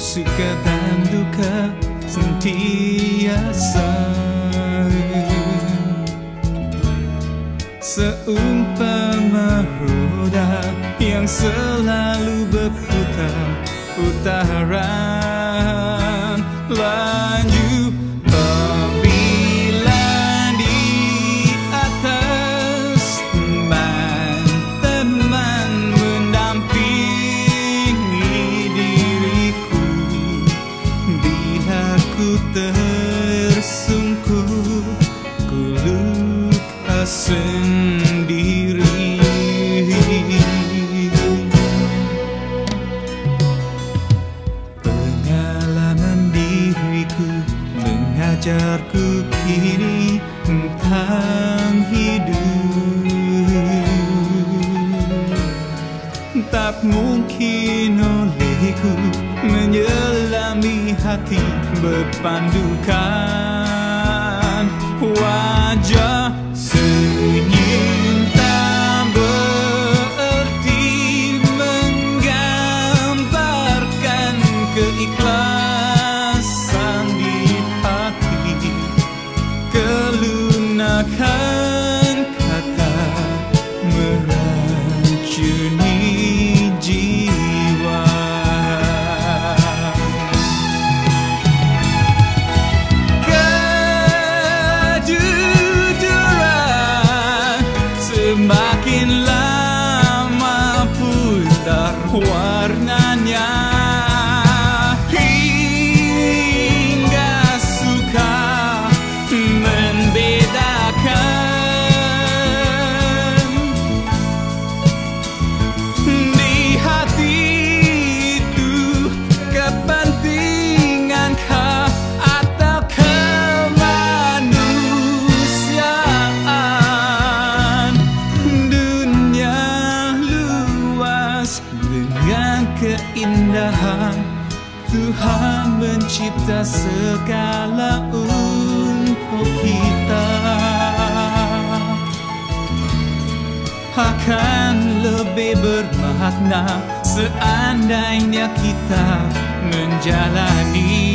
suka dan duka sentiasa, seumpama roda yang selalu berputar-putaran. Laju apabila di atas teman mendampingi diriku, bila ku tersungkur, ku luka sendiri. Pengalaman diriku mengajarku kini tentang hidup. Tak mungkin olehku menyelami hati berpandukan wajah senyum tak berarti menggambarkan keikhlasan di hati, kelunakan kata meracuni jiwa. Kejujuran semakin lama pudar warnanya, hingga suka membedakan. Di hati itu kepentingankah atau kemanusiaan? Dunia luas dengan keindahan, Tuhan mencipta segala untuk kita. Akan lebih bermakna seandainya kita menjalani